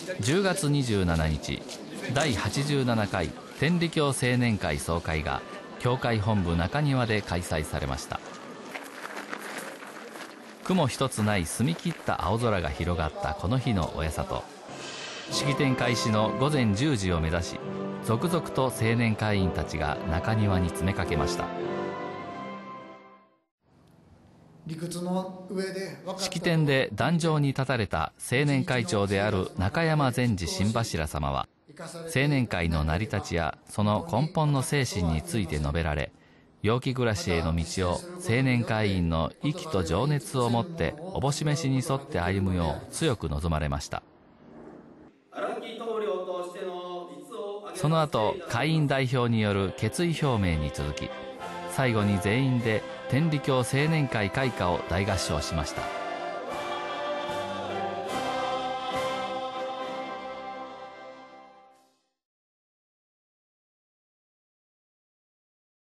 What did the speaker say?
10月27日、第87回天理教青年会総会が教会本部中庭で開催されました。雲一つない澄み切った青空が広がったこの日のおやさと、式典開始の午前10時を目指し、続々と青年会員たちが中庭に詰めかけました。式典で壇上に立たれた青年会長である中山善治新柱様は、青年会の成り立ちやその根本の精神について述べられ、陽気暮らしへの道を青年会員の意気と情熱を持っておぼし飯に沿って歩むよう強く望まれました。その後、会員代表による決意表明に続き、最後に全員で天理教青年会会歌を大合唱しました。